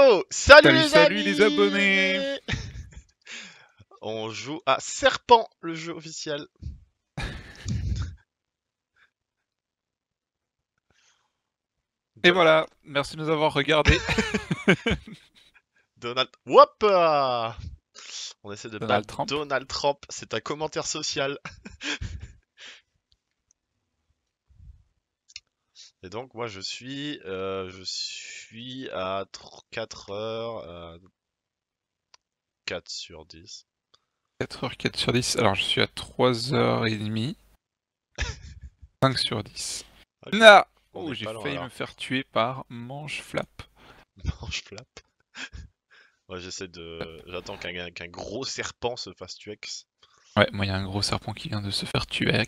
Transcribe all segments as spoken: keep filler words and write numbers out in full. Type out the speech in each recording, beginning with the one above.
Yo, salut, Salut, les salut amis. les abonnés. On joue à Serpent, le jeu officiel. Et Don- voilà, merci de nous avoir regardés. Donald... Hop ah. On essaie de Donald battre Trump. Donald Trump, c'est un commentaire social. Et donc moi je suis euh, je suis à quatre heures, euh, quatre sur dix. quatre heures quatre sur dix, alors je suis à trois heures trente. cinq sur dix. Ok, Non. on Oh, n'est j'ai pas loin failli me alors. faire tuer par Manche Flap. Mange flap. Ouais, j'essaie de... J'attends qu'un qu'un gros serpent se fasse tuer. Ouais, moi il y a un gros serpent qui vient de se faire tuer.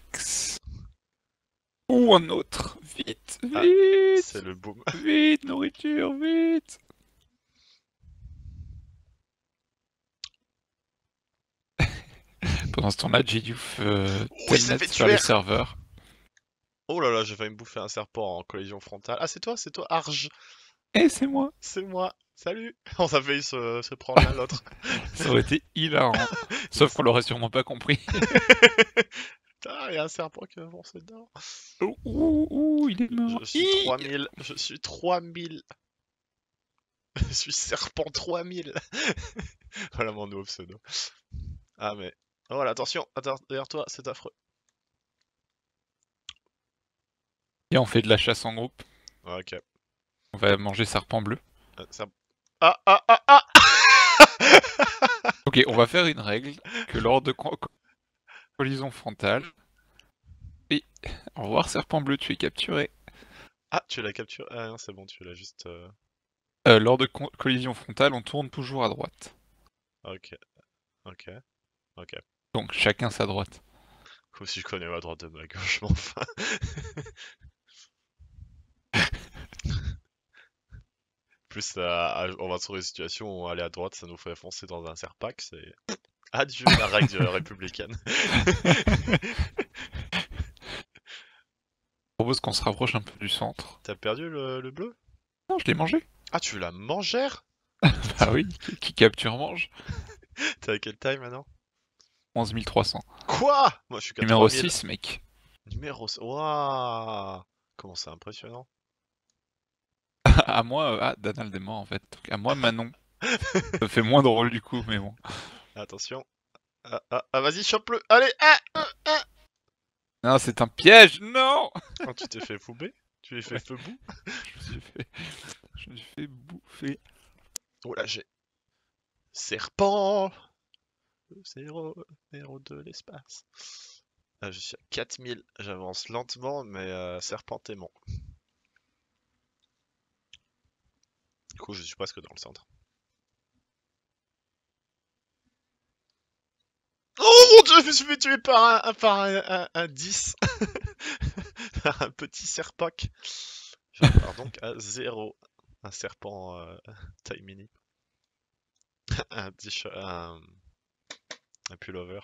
Ou un autre. Vite, Ah, c'est vite, le boom. vite, nourriture, vite. Pendant ce temps-là, J D euh, Oui, il s'est telnet fait vers les tuer. serveurs. Oh là là, j'ai failli me bouffer un serpent en collision frontale. Ah, c'est toi, c'est toi, Arge. Et c'est moi. C'est moi. Salut. On a failli se, se prendre l'un l'autre. Ça aurait été hilarant. Il Sauf qu'on l'aurait sûrement pas compris. Ah, il y a un serpent qui va foncer dedans. Ouh, ouh, ouh, il est mort. Je suis Hi. trois mille. Je suis trois mille. Je suis serpent trois mille. Voilà mon nouveau pseudo. Ah, mais. Oh, voilà, attention. Attends, derrière toi, c'est affreux. Et on fait de la chasse en groupe. Ok. On va manger serpent bleu. Euh, ça... Ah, ah, ah, ah. Ok, on va faire une règle que lors de co- collision frontale. Et au revoir serpent bleu, tu es capturé. Ah, tu l'as capturé. Ah non, c'est bon, tu l'as juste... euh, Euh, lors de co- collision frontale, on tourne toujours à droite. Ok, ok, ok. Donc chacun sa droite. Comme si je connais ma droite de ma gauche, mais enfin. Plus, euh, on va se trouver une situation où aller à droite, ça nous fait foncer dans un serpac, c'est... Adieu la règle républicaine. Je propose qu'on se rapproche un peu du centre. T'as perdu le, le bleu? Non, je l'ai mangé. Ah, tu la mangère? Bah oui, qui, qui capture mange. T'es à quelle taille maintenant? onze mille trois cents. Quoi? Moi, je suis qu'à Numéro trois mille. six, mec. Numéro... Waouh! Comment c'est impressionnant. À moi, euh, ah, Donald est mort en fait. Donc, à moi, Manon. Ça fait moins drôle du coup, mais bon. Attention. Ah, ah, ah, vas-y, chope-le. Allez! Ah, ah, ah. Non, c'est un piège, non. Oh, tu t'es fait fouber? Tu t'es fait Ouais. feu bout? Je me suis fait, je me suis fait bouffer. Oh là, j'ai... Serpent! Le zéro, zéro de l'espace. Ah, je suis à quatre mille. J'avance lentement, mais euh, serpentément. Du coup, je suis presque dans le centre. Oh mon dieu, je me suis fait tuer par un, par un, un, un dix. Par un petit serpac. Je repars donc à zéro. Un serpent euh, taille mini. Un t-shirt, un, un pullover.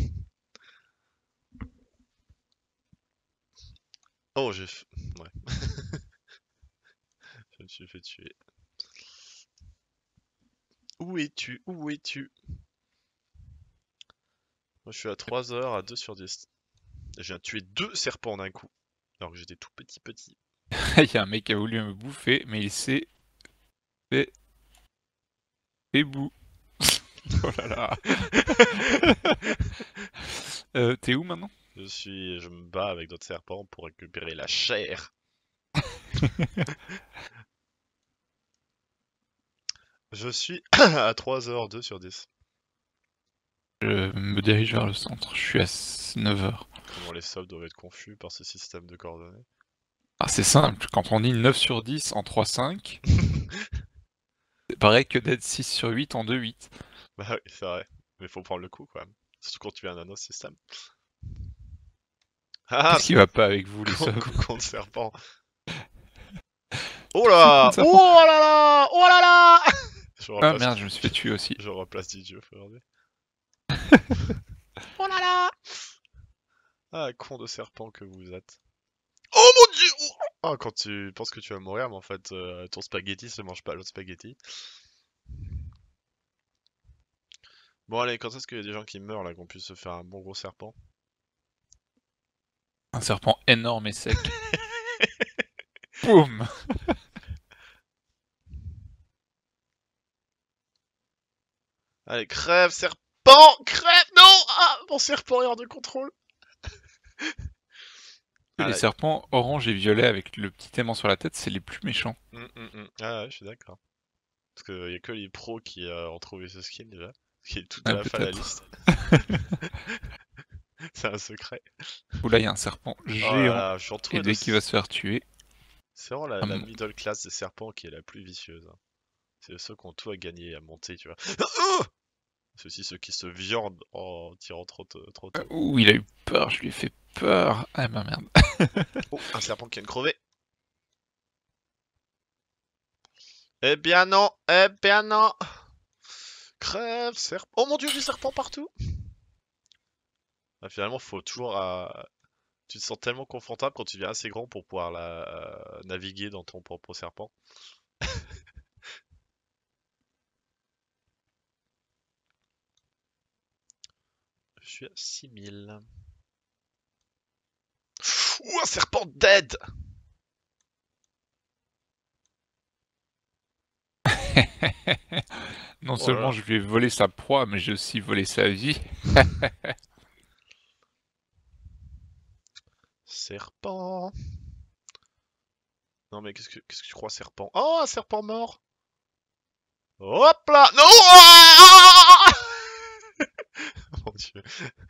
Oh, j'ai... f- Ouais. Je me suis fait tuer. Où es-tu? Où es-tu? Moi, je suis à trois heures, à deux sur dix. Et je viens de tuer deux serpents d'un coup. Alors que j'étais tout petit petit. Il y a un mec qui a voulu me bouffer, mais il s'est fait... fait bout. Oh là là. euh, T'es où maintenant? Je suis... Je me bats avec d'autres serpents pour récupérer la chair. Je suis à trois heures, deux sur dix. Je me dirige vers le centre. Je suis à neuf heures. Comment les soldes doivent être confus par ce système de coordonnées. Ah, c'est simple. Quand on dit neuf sur dix en trois cinq, c'est pareil que d'être six sur huit en deux huit. Bah oui, c'est vrai. Mais faut prendre le coup quand même. Surtout quand tu viens d'un autre système. Ah, Qu'est-ce qui va pas avec vous, les con- subs? con- contre serpent. Oh là! Serpent. Oh là là! Oh là là! Je Ah replace, merde, je me suis fait tuer aussi. je replace Didier aujourd'hui. Oh là là! Ah, con de serpent que vous êtes. Oh mon dieu! Oh, quand tu penses que tu vas mourir, mais en fait, euh, ton spaghetti se mange pas l'autre spaghetti. Bon, allez, quand est-ce qu'il y a des gens qui meurent là, qu'on puisse se faire un bon gros serpent? Un serpent énorme et sec. Boum! Allez, crève, serpent! Crève! Non! Ah, mon serpent est hors de contrôle! Les Allez. serpents orange et violet avec le petit aimant sur la tête, c'est les plus méchants. Hum, hum, hum. Ah ouais, je suis d'accord. Parce qu'il y a que les pros qui euh, ont trouvé ce skin déjà. Qui est tout à Ah, la fin de la peut-être. liste. C'est un secret. Où là, il y a un serpent Oh là géant. là, je suis Et entouré de... dès qu'il va se faire tuer, C'est vraiment la, la hum, middle class des serpents qui est la plus vicieuse. hein. C'est ceux qui ont tout à gagner, à monter, tu vois. Oh, c'est aussi ceux qui se viandent en tirant trop, tôt- trop euh, tôt. ouh, il a eu peur, je lui ai fait peur. Ah bah merde. Oh, un serpent qui vient de crever. Eh bien non, eh bien non. Crève, serpent. Oh mon dieu, des serpents partout. Ah, finalement, faut toujours... euh, Tu te sens tellement confortable quand tu deviens assez grand pour pouvoir la, euh, naviguer dans ton propre serpent. Je suis à six mille. Ouh, un serpent dead! Non Oh là seulement là. je lui ai volé sa proie, mais j'ai aussi volé sa vie. Serpent. Non mais qu'est-ce que qu'est-ce que tu crois, serpent? Oh, un serpent mort! Hop là! Non! Ah mon dieu.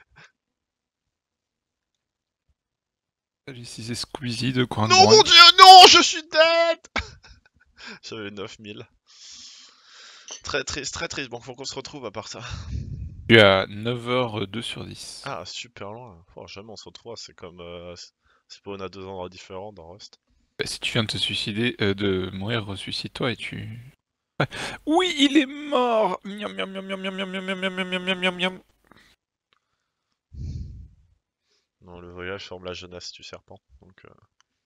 Ici c'est Squeezie de Grand Non mon Grand. dieu, non! Je suis dead! J'avais neuf mille. Très triste, très triste. Bon, faut qu'on se retrouve à part ça. Je suis à neuf heures deux sur dix. Ah, super loin. Oh, jamais on se retrouve. C'est comme... Euh, c'est pas on a deux endroits différents dans Rust. Bah, si tu viens de te suicider, euh, de mourir, ressuscite-toi et tu... Ouais. Oui, il est mort. Miam miam miam miam miam miam miam miam miam miam miam miam miam. Non, le voyage forme la jeunesse du serpent. Donc, euh...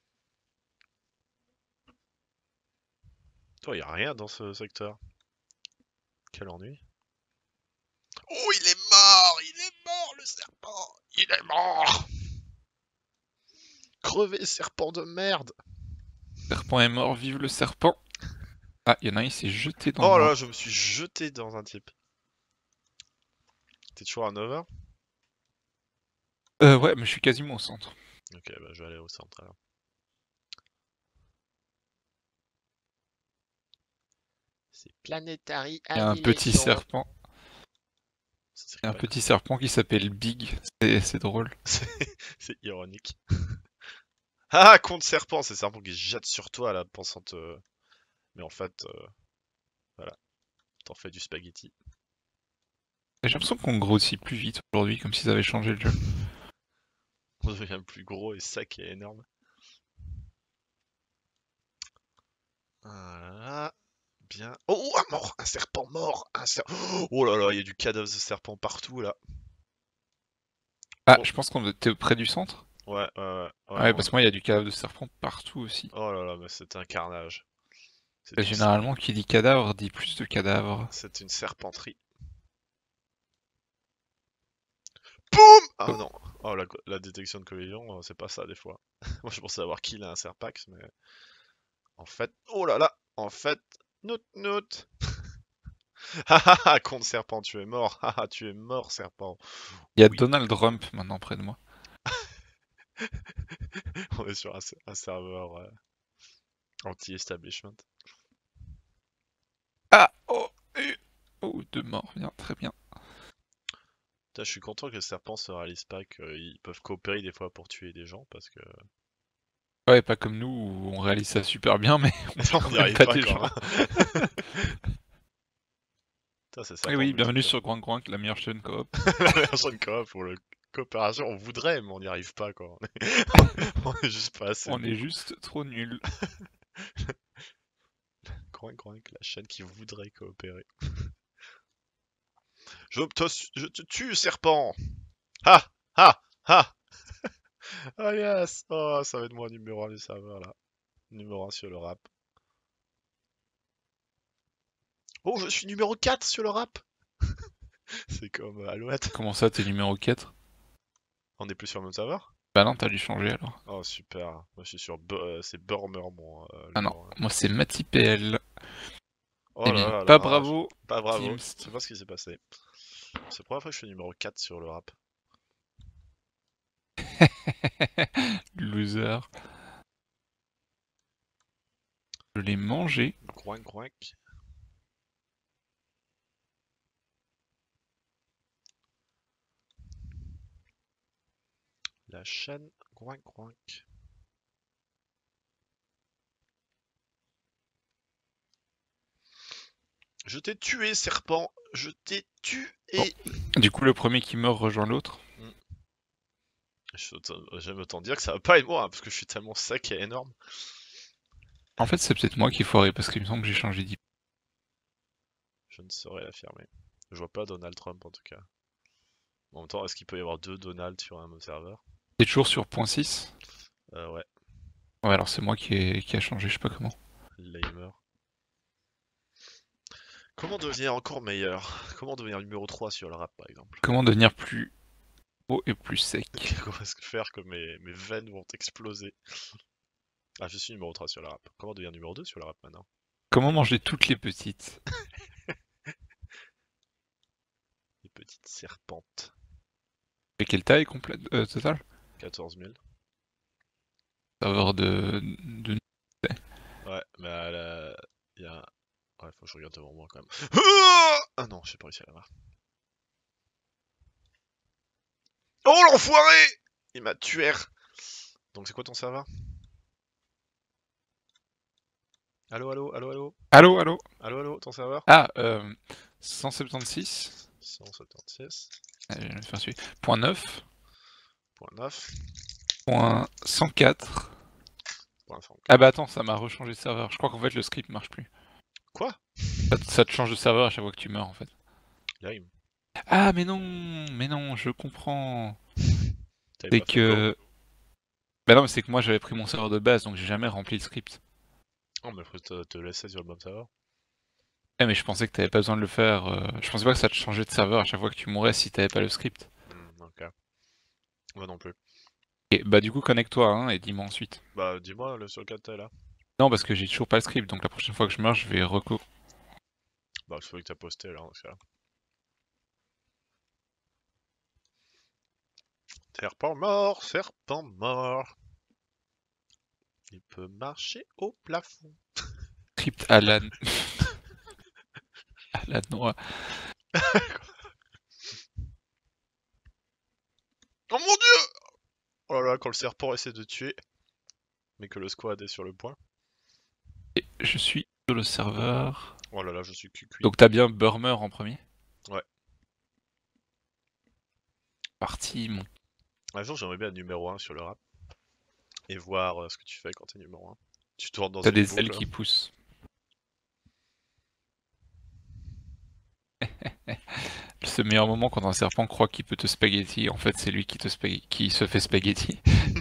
toi, y a rien dans ce secteur. Quel ennui. Oh, il est mort! Il est mort, le serpent! Il est mort! Crevé, serpent de merde! Le serpent est mort, vive le serpent. Ah, il y en a un, il s'est jeté dans Oh là moi. là, je me suis jeté dans un type. T'es toujours à neuf heures? Euh, ouais, mais je suis quasiment au centre. Ok, bah je vais aller au centre alors. C'est Planetary Il y a un petit Annihilation. serpent. Ça Il y a s'écrit un pas petit comme- serpent qui s'appelle Big. C'est c'est drôle. C'est c'est ironique. Ah, compte serpent, c'est le serpent qui se jette sur toi là, pensant te... Mais en fait, euh, voilà, t'en fais du spaghetti. J'ai l'impression qu'on grossit plus vite aujourd'hui, comme s'ils avaient changé le jeu. On devient plus gros et sec et énorme. Voilà, bien. Oh, oh, un mort, un serpent mort, un serpent. Oh là là, il y a du cadavre de serpent partout là. Ah, Oh, je pense qu'on était près du centre. ouais, ouais, ouais, ouais, Ouais, on- parce que moi, il y a du cadavre de serpent partout aussi. Oh là là, mais c'est un carnage. Et C'est une, généralement, qui dit cadavre dit plus de cadavres. c'est une serpenterie. Boum! Ah Oh, non. Oh, la, la détection de collision, euh, c'est pas ça des fois. Moi je pensais avoir kill un serpax, mais en fait, oh là là, en fait, nout nout. Hahaha, compte serpent, tu es mort. Haha, tu es mort, serpent. il y a Oui, Donald Trump maintenant près de moi. on est sur un, un serveur euh, anti-establishment. Ah! Oh! euh, Oh, deux morts, bien, très bien. Putain, je suis content que les serpents se réalisent pas qu'ils peuvent coopérer des fois pour tuer des gens parce que Ouais, pas comme nous où on réalise ça super bien, mais on tue on quand n'y même arrive pas pas des quand gens. même. Putain, c'est Et serpent oui, bienvenue multiplayer. sur Grand Grand, la meilleure chaîne coop. La version de coop pour le coopération, on voudrait, mais on n'y arrive pas quoi. On est, on est juste pas assez On est bon. juste trop nuls. Croink, croink, la chaîne qui voudrait coopérer. Je te, je te tue, serpent! Ha! Ha! Ha! Ah yes! Oh, ça va être mon numéro un du serveur là. Numéro un sur le rap. Oh, je suis numéro quatre sur le rap. C'est comme euh, Alouette. Comment ça, t'es numéro quatre? On est plus sur le même serveur? Bah non, t'as dû changer alors. Oh, super. Moi, je suis sur... Bu- euh, c'est Burmer, mon euh, Ah non, numéro un. moi c'est MatiPL. Oh Eh là bien, là pas là, bravo, je- pas bravo. Teams. Je sais pas ce qui s'est passé. C'est la première fois que je suis numéro quatre sur le rap. Loser. Je l'ai mangé. Groin, groin. La chaîne, groin, groin. Je t'ai tué, serpent. Je t'ai tué. Du coup, le premier qui meurt rejoint l'autre. Je- J'aime autant dire que ça va pas être moi, hein, parce que je suis tellement sec et énorme. En fait, c'est peut-être moi qui ai foiré parce qu'il me semble que j'ai changé d'I P. Je ne saurais l'affirmer. Je vois pas Donald Trump en tout cas. En même temps, est-ce qu'il peut y avoir deux Donald sur un même serveur? T'es toujours sur point six? Euh, ouais, Ouais, alors c'est moi qui, ai... qui a changé, je sais pas comment. Lamer. Comment devenir encore meilleur? Comment devenir numéro trois sur le rap par exemple? Comment devenir plus haut et plus sec? Comment est-ce que faire que mes, mes veines vont exploser? Ah, je suis numéro trois sur le rap. Comment devenir numéro deux sur le rap maintenant? Comment manger toutes les petites? Les petites serpentes. Et quelle taille complète euh, totale? quatorze mille. Serveur de... de... Ouais, mais euh, il y a... Ouais, faut que je regarde devant moi quand même. Ah non, j'ai pas réussi à la voir. Oh l'enfoiré! Il m'a tué. Donc c'est quoi ton serveur? Allô, allô, allô, allô? Allô, allô? Allô, allô, ton serveur? Ah, euh, cent soixante-seize. cent soixante-seize. Allez, je vais faire celui. Point neuf. Point neuf. Point cent quatre. Point cinq. Ah bah attends, ça m'a rechangé de serveur. Je crois qu'en fait le script marche plus. Quoi? Ça, te- ça te change de serveur à chaque fois que tu meurs en fait. Lime. Ah mais non, mais non, je comprends. T'avais C'est pas fait que... Bah non, mais c'est que moi j'avais pris mon serveur de base, donc j'ai jamais rempli le script. go? Oh, mais faut te, te laisser sur le même serveur. Eh mais je pensais que t'avais pas besoin de le faire. euh, Je pensais pas que ça te changeait de serveur à chaque fois que tu mourais si t'avais pas le script. Hmm, ok. Moi non plus. Et bah du coup connecte-toi hein, et dis-moi ensuite. Bah, dis-moi le sur lequel t'es là. Non parce que j'ai toujours pas le script, donc la prochaine fois que je meurs je vais reco... Bah, c'est celui que t'as posté là, dans ce cas-là. Serpent mort, serpent mort. Il peut marcher au plafond. Script Alan. Alan Noah. Oh mon dieu! Oh là là, quand le serpent essaie de tuer, mais que le squad est sur le point. Et je suis sur le serveur. Oh là là, je suis cuit. Donc t'as bien Burmer en premier? Ouais. Parti, mon... Un jour, j'aimerais bien être numéro un sur le rap. Et voir euh, ce que tu fais quand t'es numéro un. Tu tournes dans T'as une des boucle. ailes qui poussent. C'est le meilleur moment quand un serpent croit qu'il peut te spaghetti. En fait, c'est lui qui, te spag... qui se fait spaghetti.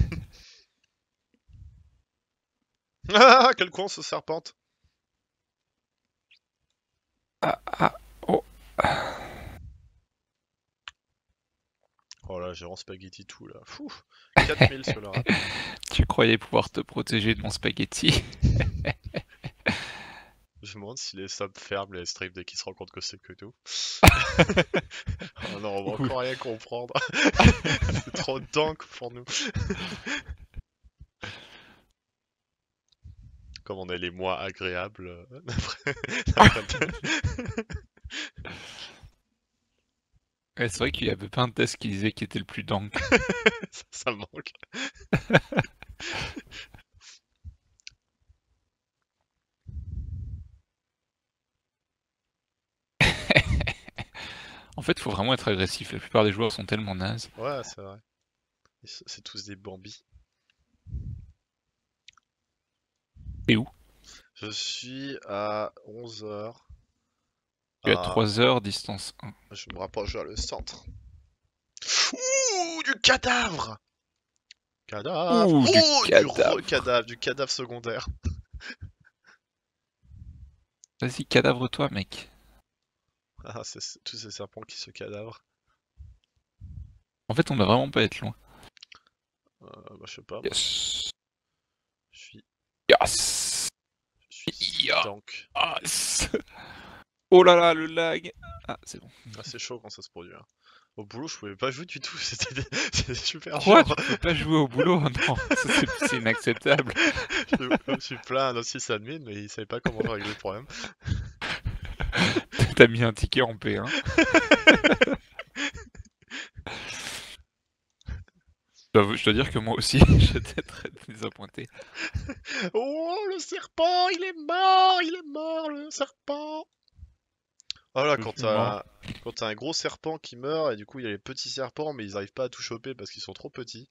Ah, quel con ce serpente! Ah, ah, oh. Oh là, j'ai vraiment spaghetti tout là. Fou, quatre mille sur le rap. Tu croyais pouvoir te protéger de mon spaghetti? Je me demande si les subs ferment les streams dès qu'ils se rendent compte que c'est que nous. Oh non, on va Oui. encore rien comprendre. C'est trop dingue pour nous. Comme on est les moins agréables. euh, d'après- d'après le- Ouais, c'est vrai qu'il y avait pas un test qui disait qui était le plus dingue. ça, ça me manque. En fait, faut vraiment être agressif. La plupart des joueurs sont tellement nazes. Ouais, c'est vrai. Ils s- C'est tous des bambis. Et où? Je suis à onze heures. Tu as Ah, trois heures distance un. je me rapproche vers le centre. Ouh, du cadavre! Cadavre. Ouh, du Oh, du cadavre. recadavre, du cadavre secondaire. Vas-y, cadavre-toi, mec. Ah, c'est c'est tous ces serpents qui se cadavrent. En fait, on va vraiment pas être loin. Euh, bah, je sais pas, moi. Yes. Je suis. Yes. Je suis Ya. donc. Yes. Oh là là, le lag. Ah, c'est bon. Ah, c'est chaud quand ça se produit. Hein. Au boulot, je pouvais pas jouer du tout. C'était des- c'était super Quoi? dur. Tu pouvais pas jouer au boulot? Non, ça, c'est c'est inacceptable. Je je me suis plaint à un six admin, mais il savait pas comment régler le problème. T'as mis un ticket en P un. J'avoue, je dois dire que moi aussi, j'étais très désappointé. Oh, le serpent, il est mort, il est mort, le serpent. Oh là, Je quand suis mort. t'as quand t'as un gros serpent qui meurt, et du coup, il y a les petits serpents, mais ils arrivent pas à tout choper parce qu'ils sont trop petits.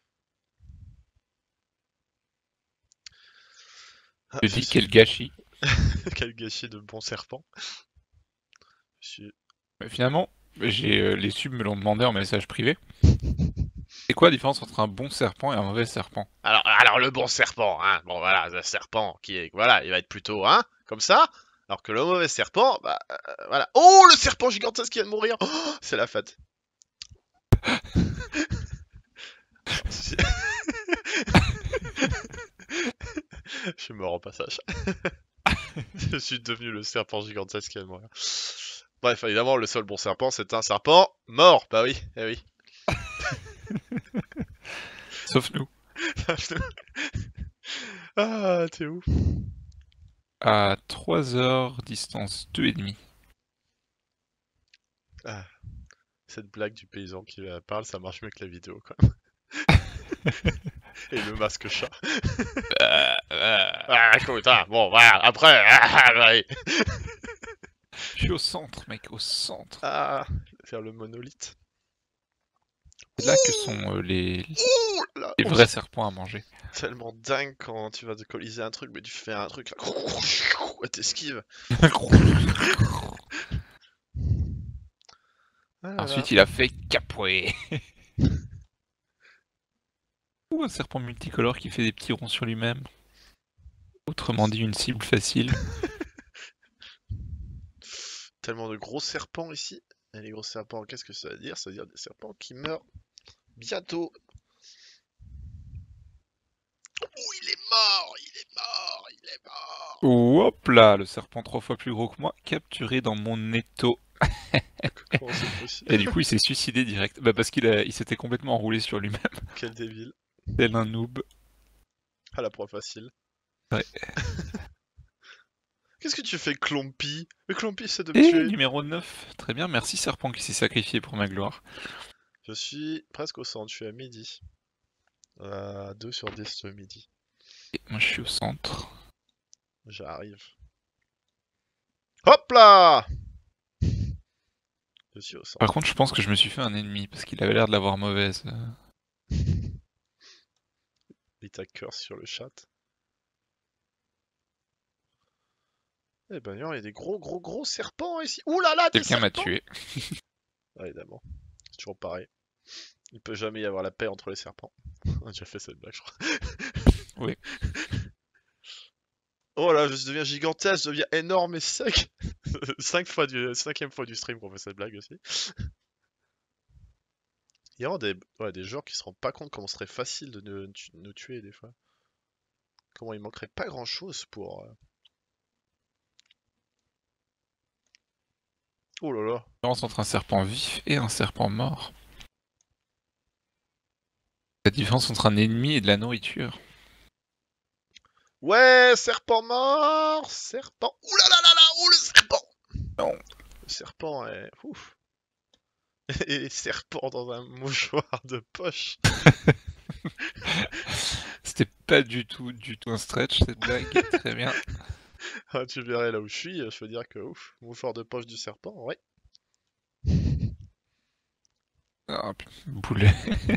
Ah, Je je dis suis... quel gâchis. Quel gâchis de bons serpents. Je suis... Mais finalement, j'ai euh, les subs me l'ont demandé en message privé. C'est quoi la différence entre un bon serpent et un mauvais serpent? Alors, alors le bon serpent, hein, bon voilà, le serpent qui est, voilà, il va être plutôt, hein, comme ça, alors que le mauvais serpent, bah, euh, voilà. Oh, le serpent gigantesque qui vient de mourir, oh, c'est la fête. Si- Je suis mort au passage. Je suis devenu le serpent gigantesque qui vient de mourir. Bref, évidemment, le seul bon serpent, c'est un serpent mort, bah oui, eh oui. Sauf nous. Ah, t'es où? À trois heures distance, deux et demi. Ah, cette blague du paysan qui euh, parle, ça marche mieux que la vidéo, quoi. Et le masque chat. Euh, euh, Ah, écoute, hein, bon, voilà, après, ah, bah oui. Je suis au centre, mec, au centre. Ah, faire le monolithe. C'est là que sont euh, les, Ouh là, les oh, vrais serpents à manger. c'est tellement dingue quand tu vas te colliser un truc, mais tu fais un truc, là, et t'esquives. Ah là là. Ensuite, il a fait capoué. Ou un serpent multicolore qui fait des petits ronds sur lui-même. Autrement dit, une cible facile. Tellement de gros serpents ici. Et les gros serpents, qu'est-ce que ça veut dire? Ça veut dire des serpents qui meurent bientôt. Oh, il est mort, il est mort, il est mort. Hop là, le serpent trois fois plus gros que moi, capturé dans mon étau. Comment c'est possible? Et du coup, il s'est suicidé direct. Bah parce qu'il a... il s'était complètement enroulé sur lui-même. Quel débile. Tel un noob. Ah, la proie facile. Ouais. Qu'est-ce que tu fais, Clompy? Mais Clompy, c'est de me Et tuer. numéro neuf. Très bien, merci serpent qui s'est sacrifié pour ma gloire. Je suis presque au centre, je suis à midi. À deux sur dix ce midi. Et moi, je suis au centre. J'arrive. Hop là! Je suis au centre. Par contre, je pense que je me suis fait un ennemi, parce qu'il avait l'air de l'avoir mauvaise. Il t'a curse sur le chat. Eh ben, non, il y a des gros, gros, gros serpents ici. Ouh là là, des Quelqu'un m'a serpents! tué. Ah, évidemment. C'est toujours pareil. Il peut jamais y avoir la paix entre les serpents. On a déjà fait cette blague, je crois. Oui. Oh là, je deviens gigantesque, je deviens énorme et sec. Cinq fois du, cinquième fois du stream qu'on fait cette blague aussi. Il y a vraiment des, ouais, des joueurs qui se rendent pas compte comment ce serait facile de nous, nous tuer des fois. Comment il manquerait pas grand chose pour... euh, Oh là là. La différence entre un serpent vif et un serpent mort. La différence entre un ennemi et de la nourriture. Ouais, serpent mort, serpent. Ouh là là là là, oh le serpent. Non. Le serpent est... Ouf. Et serpent dans un mouchoir de poche. C'était pas du tout, du tout un stretch cette blague. Très bien. Ah, tu verrais là où je suis, je veux dire que ouf, mouchoir de poche du serpent, ouais. Ah, boulet.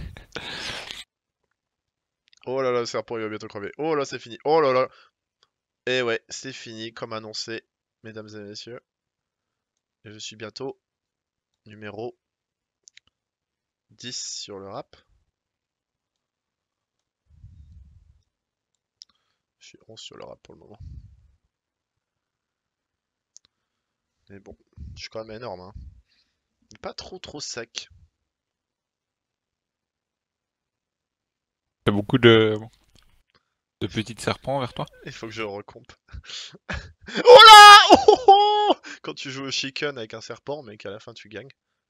Oh là là, le serpent il va bientôt crever. Oh là, c'est fini. Oh là là. Et ouais, c'est fini, comme annoncé, mesdames et messieurs. Et je suis bientôt numéro dix sur le rap. suis onze sur le rap pour le moment. Mais bon, je suis quand même énorme. Hein. Pas trop trop sec. T'as beaucoup de... de petits serpents vers toi? Il faut que je recompe. Oh là oh, oh Quand tu joues au chicken avec un serpent, mais qu'à la fin tu gagnes.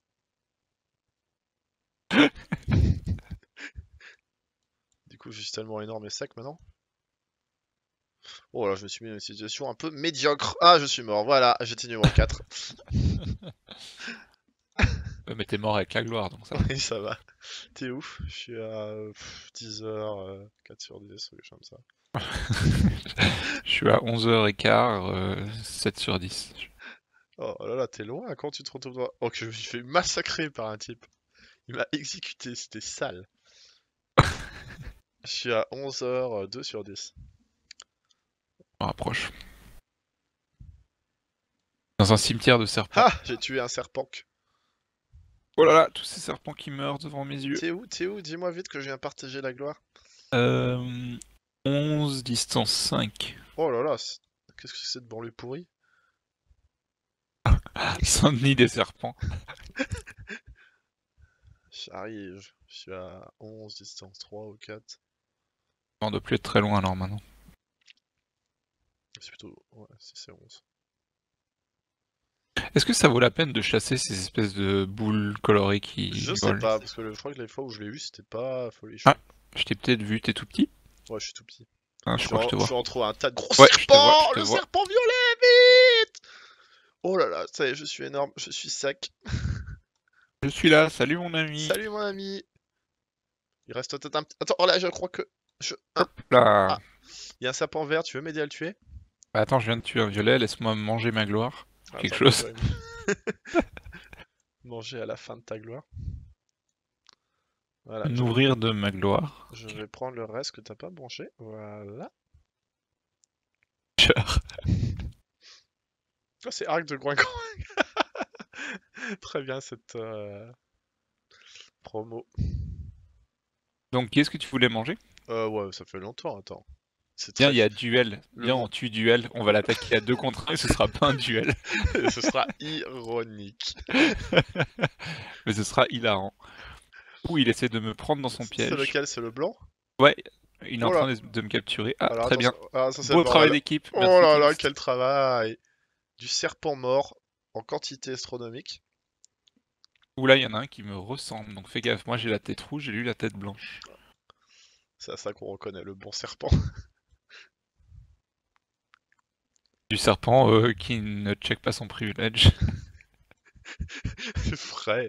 Du coup, je suis tellement énorme et sec maintenant. Oh là, je me suis mis dans une situation un peu médiocre. Ah, je suis mort. Voilà, j'étais numéro quatre. Ouais, mais t'es mort avec la gloire, donc ça va. Oui, ça va. T'es ouf. Je suis à euh, pff, dix heures, euh, quatre sur dix, quelque chose comme ça. Je suis à onze heures quinze, euh, sept sur dix. Oh là là, t'es loin. Quand tu te retrouves toi. Oh, que je me suis fait massacrer par un type. Il m'a exécuté, c'était sale. Je suis à onze heures, deux sur dix. On rapproche. Dans un cimetière de serpents. Ah, j'ai tué un serpent. Oh là là, tous ces serpents qui meurent devant mes yeux. T'es où, t'es où? Dis-moi vite que je viens partager la gloire. Euh... onze, distance cinq. Oh là là, c'est- qu'est-ce que c'est de banlieue pourri? Saint-Denis des serpents. J'arrive, je suis à onze, distance trois ou quatre. On doit plus être très loin alors maintenant. C'est plutôt... Ouais, si c'est onze. Est-ce que ça vaut la peine de chasser ces espèces de boules colorées qui Je sais volent? pas, parce que le- je crois que les fois où je l'ai eu, c'était pas folichon. Ah, je t'ai peut-être vu, t'es tout petit? Ouais, je suis tout petit. Ah, je Je suis, crois que en, je te je vois. suis entre un tas de gros Ouais, je te serpents. vois, je te Le vois. serpent violet, vite! Oh là là, ça y est, je suis énorme, je suis sec. Je suis là, salut mon ami. Salut mon ami. Il reste peut-être un petit... Attends, oh là, je crois que... Je... Ah, Hop là. ah. Il y a un serpent vert, tu veux m'aider à le tuer? Bah, attends, je viens de tuer un violet, laisse-moi manger ma gloire. Quelque Attends, chose. je vais manger à la fin de ta gloire. Voilà, je, Nourrir de ma gloire. je vais prendre le reste que t'as pas branché. Voilà. Cœur. Oh, c'est Arc de Groincoin. Très bien cette euh, promo. Donc, qui est-ce que tu voulais manger? Euh, ouais, ça fait longtemps, attends. C'est Tiens, très... il y a duel. Le Viens, mot- on tue duel. On va l'attaquer à deux contre un et ce sera pas un duel. Ce sera ironique. Mais ce sera hilarant. Ouh, il essaie de me prendre dans son C'est piège. lequel? C'est le blanc? Ouais, il est en Oh là. train de, de me capturer. Ah, Alors très bien. attention. Ah, ça, c'est Beau le travail bordel. d'équipe. Oh Merci, là là, Kingst. quel travail! Du serpent mort en quantité astronomique. Ouh là, il y en a un qui me ressemble. Donc fais gaffe, moi j'ai la tête rouge, j'ai lui la tête blanche. C'est à ça qu'on reconnaît le bon serpent. Du serpent euh, qui ne check pas son privilège. Frais.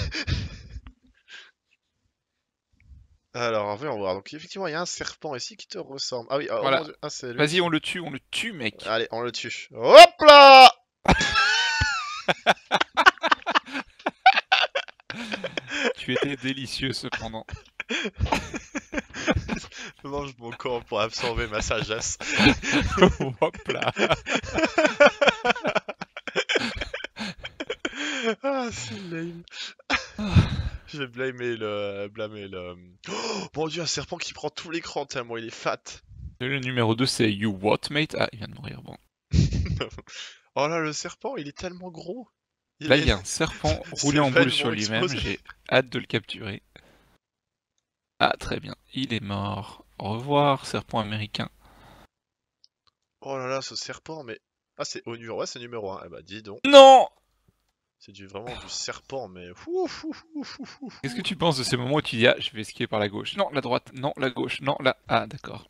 Alors, on va voir. Donc, effectivement, il y a un serpent ici qui te ressemble. Ah oui, oh Voilà. mon Dieu. Ah, c'est lui. Vas-y, on le tue, on le tue, mec. Allez, on le tue. Hop là! Tu étais délicieux cependant. Je mange mon corps pour absorber ma sagesse. Hop là. Ah, c'est lame. Je vais blâmer le... blâmer le... Oh, mon dieu, un serpent qui prend tout l'écran tellement il est fat. Le numéro deux, c'est You What, mate? Ah, il vient de mourir, bon. Oh là, le serpent, il est tellement gros. Il Là, est- il y a un serpent Ses roulé en boule veines sur vont lui-même, exploser. j'ai hâte de le capturer. Ah, très bien, il est mort. Au revoir, serpent américain. Oh là là, ce serpent, mais... Ah, c'est au numéro... Ouais, c'est numéro un. Eh bah, dis donc. Non! C'est du, vraiment du serpent, mais... Ouf, ouf, ouf, ouf, ouf. Qu'est-ce que tu penses de ces moments où tu dis, ah, je vais skier par la gauche? Non, la droite, non, la gauche, non, la... Ah, d'accord.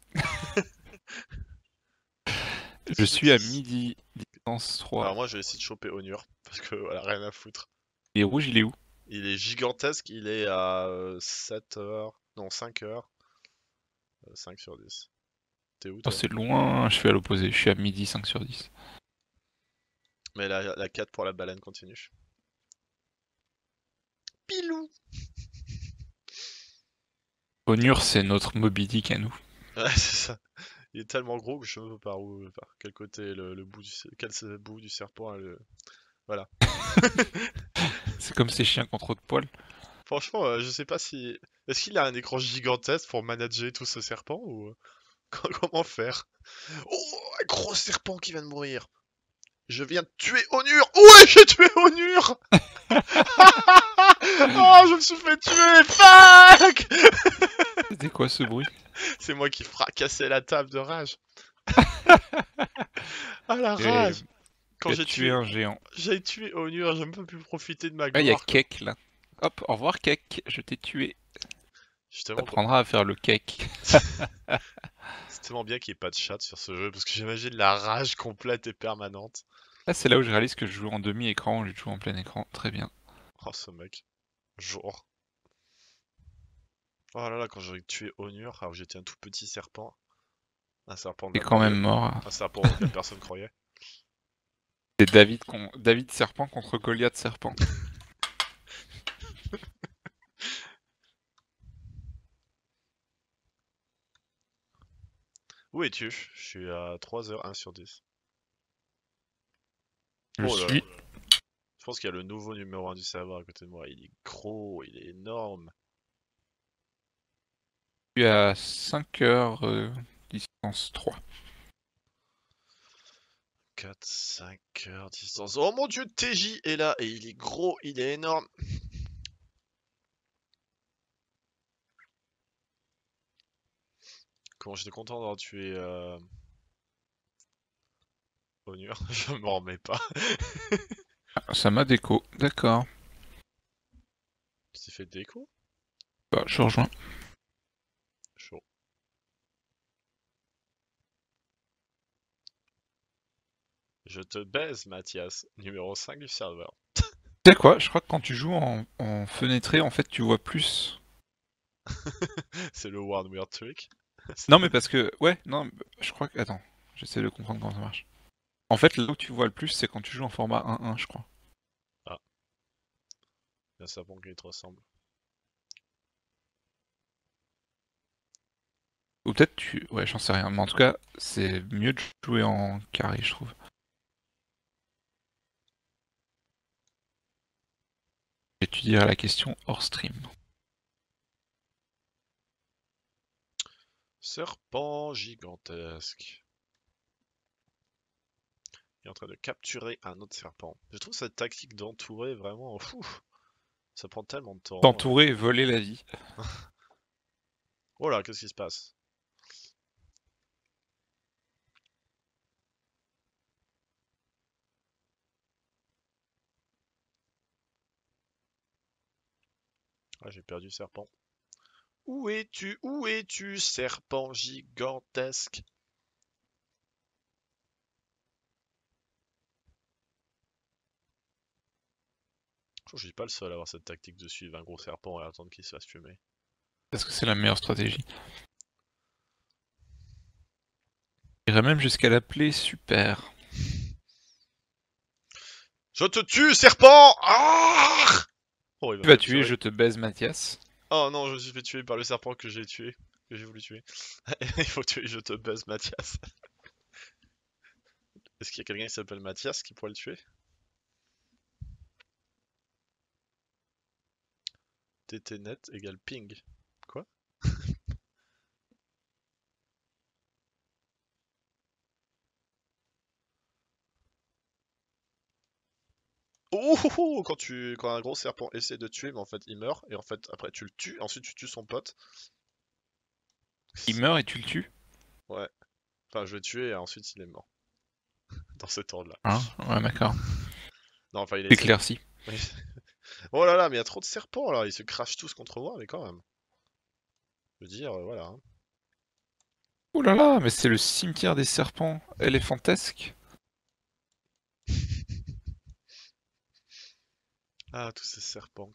Je suis à midi, distance trois. Alors moi, je vais essayer de choper Onur, parce que voilà, rien à foutre. Il est rouge, il est où? Il est gigantesque, il est à euh, sept heures... Non, cinq heures. Euh, cinq sur dix. T'es où, Oh, toi? c'est loin, je suis à l'opposé, je suis à midi, cinq sur dix. Mais la, la quatre pour la baleine continue. Pilou! Onur, c'est notre Moby Dick à nous. Ouais, c'est ça. Il est tellement gros que je ne sais pas par où, par quel côté est le, le bout du, quel c'est le bout du serpent. Hein, le... Voilà. C'est comme ces chiens qui ont trop de poils. Franchement, euh, je sais pas si... Est-ce qu'il a un écran gigantesque pour manager tout ce serpent ou... Comment faire? Oh, un gros serpent qui vient de mourir. Je viens de tuer Onur. Ouais, j'ai tué Onur. Oh, je me suis fait tuer. Fuck. C'était quoi ce bruit? C'est moi qui fracassais la table de rage. Ah la Et rage. Quand tu as j'ai tué tué, un géant. j'ai tué Onur, j'ai même pas pu profiter de ma Ah, il y a gloire. quoi. Cake là. Hop, au revoir Cake, je t'ai tué. Justement, quand- T'apprendras à faire le cake. c'est tellement bien qu'il n'y ait pas de chat sur ce jeu parce que j'imagine la rage complète et permanente. Là, c'est là où je réalise que je joue en demi-écran, au lieu de jouer en plein écran. Très bien. Oh ce mec. Jour. Oh là là, quand j'ai tué Onur, alors que j'étais un tout petit serpent. Un serpent T'es de quand même auquel... mort. Un serpent auquel personne croyait. C'est David, con... David Serpent contre Goliath Serpent. Où es-tu? Je suis à trois heures un sur dix. Je Oh là là. suis Je pense qu'il y a le nouveau numéro un du serveur à côté de moi. Il est gros, il est énorme. à cinq heures euh, distance trois. quatre, cinq heures distance. Oh mon dieu, T J est là et il est gros, il est énorme. Comment j'étais content d'avoir tué euh... Onur. Je m'en remets pas. Ah, ça m'a déco, d'accord. Tu t'es fait déco? Bah, je rejoins. Chaud. Je te baise, Mathias. Numéro cinq du serveur. Tu sais quoi, je crois que quand tu joues en, en fenêtré, en fait, tu vois plus. C'est le one weird trick. Non, mais parce que, ouais, non, je crois que. Attends, j'essaie de comprendre comment ça marche. En fait, là où tu vois le plus, c'est quand tu joues en format un un, je crois. Ah. Il y a un serpent qui te ressemble. Ou peut-être tu. Ouais, j'en sais rien. Mais en tout cas, c'est mieux de jouer en carré, je trouve. J'étudierai la question hors stream. Serpent gigantesque. Il est en train de capturer un autre serpent. Je trouve cette tactique d'entourer vraiment fou. Ça prend tellement de temps. T'entourer et voler la vie. Oh là, qu'est-ce qui se passe? Ah, j'ai perdu serpent. Où es-tu? Où es-tu, serpent gigantesque? Je trouve que je suis pas le seul à avoir cette tactique de suivre un gros serpent et attendre qu'il se fasse fumer. Parce que c'est la meilleure stratégie. J'irais même jusqu'à l'appeler super. Je te tue, serpent! Ah oh, il va Tu me vas tuer, capturer. je te baise Mathias. Oh non, je me suis fait tuer par le serpent que j'ai tué. Que j'ai voulu tuer. Il faut tuer, je te baise, Mathias. Est-ce qu'il y a quelqu'un qui s'appelle Mathias qui pourrait le tuer? ttnet égale ping. Quoi? Oh, oh, oh, quand tu quand un gros serpent essaie de tuer, mais en fait il meurt, et en fait après tu le tues, ensuite tu tues son pote. Il meurt et tu le tues. Ouais. Enfin, je l'ai tué et ensuite il est mort. Dans cet ordre-là. Hein? Ouais, d'accord. Non, enfin il a essayé. Éclairci. Oui. Oh là là, mais il y a trop de serpents là, ils se crachent tous contre moi, mais quand même. Je veux dire, euh, voilà. hein. Oh là là, mais c'est le cimetière des serpents éléphantesques. Ah, tous ces serpents.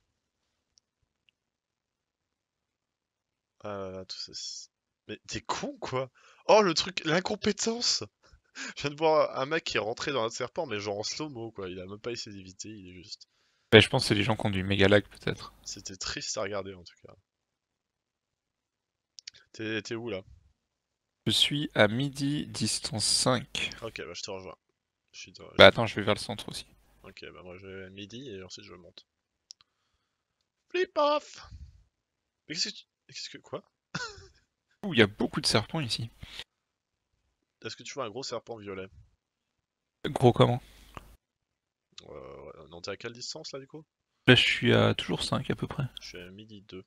Ah là là, tous ces... Mais t'es con quoi? Oh le truc, l'incompétence! Je viens de voir un mec qui est rentré dans un serpent, mais genre en slow-mo quoi, il a même pas essayé d'éviter, il est juste... Bah, je pense que c'est les gens qui ont du méga lag peut-être. C'était triste à regarder en tout cas. T'es t'es où là? Je suis à midi, distance cinq. Ok, bah je te rejoins. Je suis dans- Bah attends, je vais vers le centre aussi. Ok, bah moi je vais à midi et ensuite je monte. Flip off! Mais qu'est-ce que tu... Qu'est-ce que... Quoi? Ouh, il y a beaucoup de serpents ici. Est-ce que tu vois un gros serpent violet? Gros comment? euh, ouais. Non, t'es à quelle distance là du coup? Là, je suis à toujours cinq à peu près. Je suis à midi deux.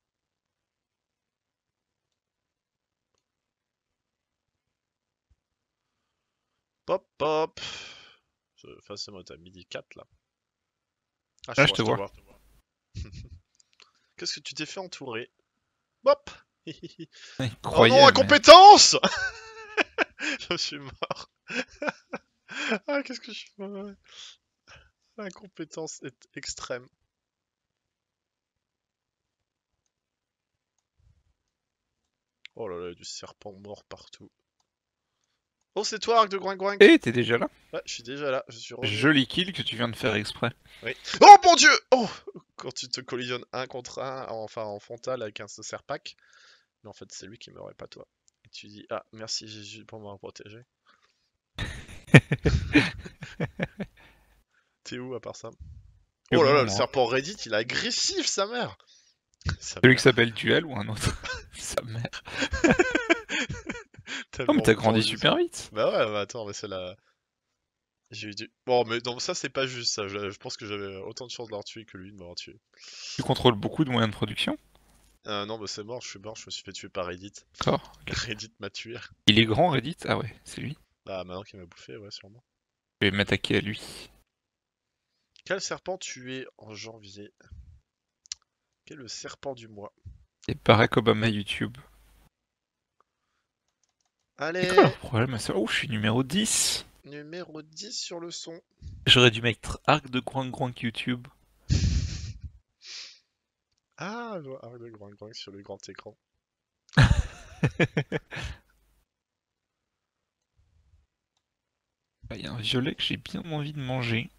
Pop pop. Enfin, c'est moi, t'es à midi quatre là. Ah, je Là, te je vois, te je te vois. vois. Qu'est-ce que tu t'es fait entourer? Hop. Oh non, Incroyable, mais... incompétence. Je suis mort. Ah, qu'est-ce que je suis mauvais. L'incompétence est extrême. Oh là là, il y a du serpent mort partout. Oh, c'est toi, Arc de Groing Eh, t'es déjà là? Ouais, je suis déjà là, je suis revenu. Joli kill que tu viens de faire exprès. Oui. Oh mon dieu. Oh. Quand tu te collisionnes un contre un, enfin en frontal avec un serpac, mais en fait c'est lui qui m'aurait pas toi. Et tu dis, ah, merci Jésus pour m'avoir protégé. T'es où à part ça? Que Oh là là, bon, le moi. serpent Reddit, il est agressif, sa mère. Sa Celui qui mère. s'appelle Duel ou un autre? Sa mère. Oh, mais Tellement t'as beau grandi pour lui ça. super vite. Bah ouais, bah attends, mais c'est la... J'ai eu du... Bon, mais non, ça c'est pas juste ça. Je, je pense que j'avais autant de chances de l'avoir tué que lui de m'avoir tué. Tu contrôles beaucoup de moyens de production. Euh, non, bah c'est mort, je suis mort, je me suis fait tuer par Reddit. D'accord. Ok. Reddit m'a tué. Il est grand, Reddit? Ah ouais, c'est lui. Bah maintenant qu'il m'a bouffé, ouais, sûrement. Je vais m'attaquer à lui. Quel serpent tué en janvier? Quel est le serpent du mois? C'est Barack Obama YouTube. C'est quoi Allez, leur problème à ça? Oh, je suis numéro dix. numéro dix sur le son. J'aurais dû mettre Arc de Groin Groin YouTube. Ah, je vois Arc de Groing Groing sur le grand écran. Il y a un violet que j'ai bien envie de manger.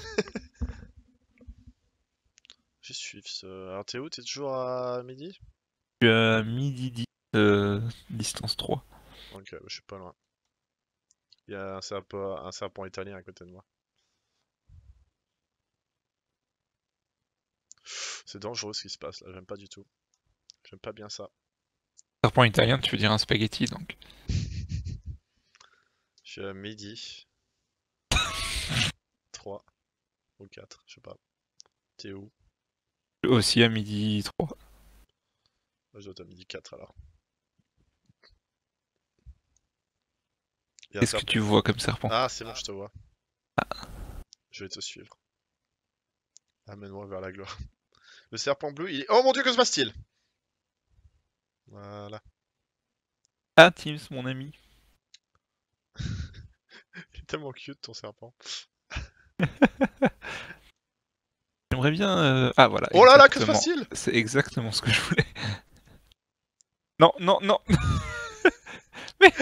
Je suis ce... Alors t'es où? T'es toujours à midi? Je suis à midi dix, euh, distance trois. Ok, bah, je suis pas loin. Il y a un serpent, un serpent italien à côté de moi. C'est dangereux ce qui se passe là, j'aime pas du tout. J'aime pas bien ça. Serpent italien, tu veux dire un spaghetti donc. Je suis à midi trois ou quatre, je sais pas. T'es où? Aussi à midi trois. Moi je dois être à midi quatre alors. Il y a un Qu'est-ce que serpent. tu vois comme serpent? Ah, c'est bon, je te vois. Je vais te suivre. Amène-moi vers la gloire. Le serpent bleu, il est... Oh mon dieu, que se passe-t-il? Voilà. Ah, Teams, mon ami. Il est tellement cute ton serpent. J'aimerais bien... euh, Ah voilà, Oh là là, que se exactement. passe-t-il? C'est exactement ce que je voulais. Non, non, non. Mais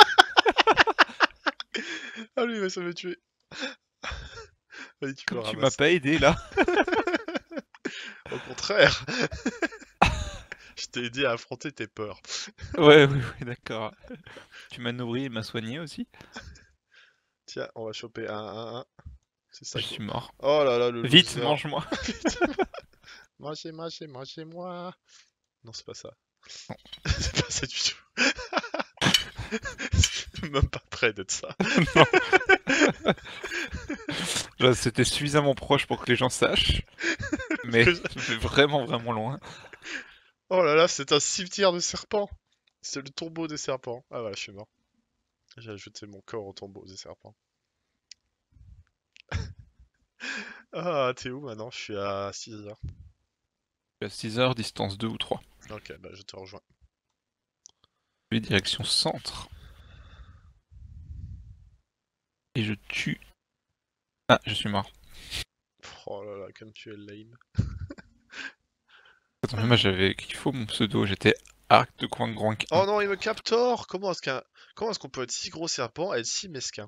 Ah lui, il va se me tuer. Vas-y, tu me comme le tu m'as ramasses. pas aidé là. Au contraire. Je t'ai aidé à affronter tes peurs. Ouais, oui, oui, d'accord. Tu m'as nourri et m'as soigné aussi. Tiens, on va choper un, un, un. C'est ça Je quoi. suis mort. Oh là là, le Vite, loser. mange-moi. Mangez, mangez, mangez-moi. Non, c'est pas ça. Non. C'est pas ça du tout. C'est même pas près d'être ça. Non. Genre, c'était suffisamment proche pour que les gens sachent. Mais c'est vraiment, vraiment loin. Oh là là, c'est un cimetière de serpents. C'est le tombeau des serpents. Ah voilà, je suis mort. J'ai ajouté mon corps au tombeau des serpents. Ah, t'es où maintenant? Je suis à six heures. À six heures, distance deux ou trois. Ok, bah je te rejoins. Je vais direction centre. Et je tue... Ah, je suis mort. Oh là là, comme tu es lame. Attends, mais moi j'avais... Il faut mon pseudo, j'étais Arc de Groin Groin un. Oh non, il me capture! Comment est-ce qu'un... Comment est-ce qu'on peut être si gros serpent et être si mesquin?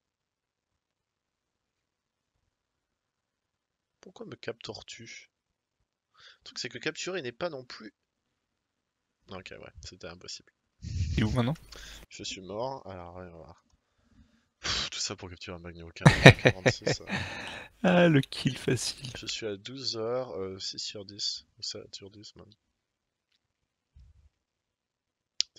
Pourquoi me captures-tu? Le truc, c'est que capturer n'est pas non plus... Ok, ouais, c'était impossible. Et où maintenant? Je suis mort, alors on va voir. Pff, tout ça pour capturer un Magno quarante-six. Ah, le kill facile. Je suis à douze heures, euh, six sur dix. Ou sept sur dix même.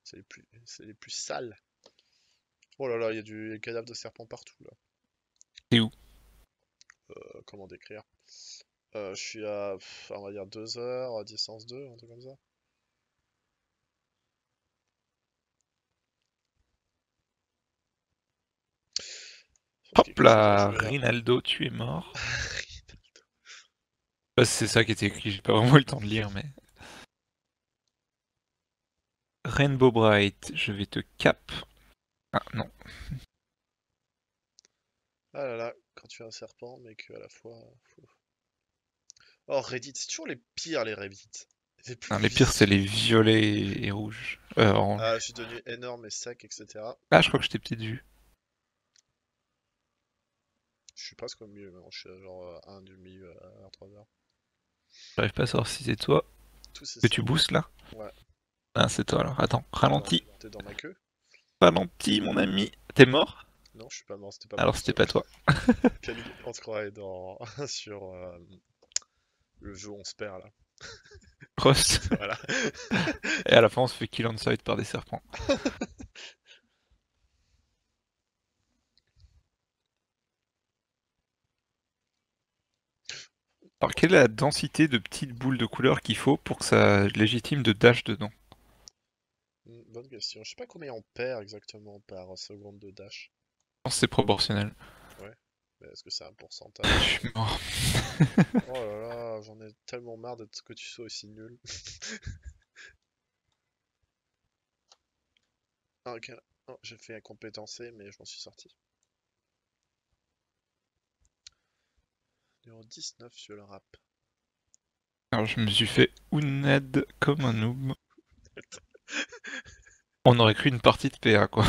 C'est les plus, c'est les plus sales. Oh là là, il y a du cadavre de serpent partout là. T'es où? Euh, comment décrire? Euh, je suis à, pff, on va dire deux heures, à distance deux, un truc comme ça. Sauf Hop quelque chose à là, jouer là. Rinaldo, tu es mort. Bah, c'est ça qui était écrit, j'ai pas vraiment eu le temps de lire, mais... Rainbow Bright, je vais te cap. Ah non. Ah là là, quand tu es un serpent, mais que à la fois. faut- Oh, Reddit, c'est toujours les pires les Reddit. Les plus Non, les pires, c'est vicieux. les violets et rouges. Euh, orange. Ah, je suis devenu énorme et sec, et cetera. Ah, je crois que je t'ai peut-être vu. Je suis presque au milieu, maintenant. Je suis à genre euh, un du milieu à trois heures. J'arrive pas à savoir si c'est toi. Tous ces Que tu serpents. boostes là? Ouais, Ah, c'est toi alors. Attends, t'es dans, ralentis. t'es dans ma queue? Ralentis, mon ami. T'es mort? Non, je suis pas mort, c'était pas Alors moi. c'était pas toi. Quel- On se croirait dans... sur euh, le jeu où on se perd là. Cross. Voilà. Et à la fin, on se fait kill on sight par des serpents. Alors, quelle est la densité de petites boules de couleur qu'il faut pour que ça légitime de dash dedans? Hmm, bonne question. Je sais pas combien on perd exactement par seconde de dash. Je pense que c'est proportionnel. Ouais. Mais est-ce que c'est un Je pourcentage? suis mort. Oh là là, j'en ai tellement marre d'être que tu sois aussi nul. Ah, ok. Oh, j'ai fait un compétencé, mais je m'en suis sorti. Numéro dix-neuf sur le rap. Alors, je me suis fait Uned comme un noob. On aurait cru une partie de P A, quoi.